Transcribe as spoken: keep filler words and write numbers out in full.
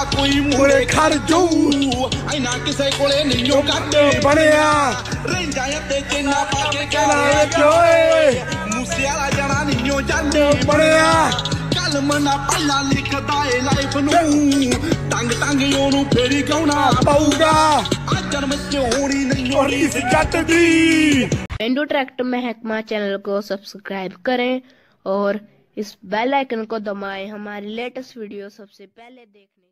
कोई मुरे खड़ जाऊ ऐना किसे कोले नहीं काटे ਬਣਿਆ रेंजा ते चेना पाके कहना मूसे वाला जना नहीं जाने ਬਣਿਆ कल मना पहला लिखदा है लाइफ नू टंग टंग ओनू फेरी गाउना ਪਊਗਾ आ जन्म च होनी नहीं होनी रीस जट दी। पेंडू ट्रैक्टर महकमा चैनल को सब्सक्राइब करें और इस बेल आइकन को दबाएं हमारी लेटेस्ट वीडियो सबसे पहले देखने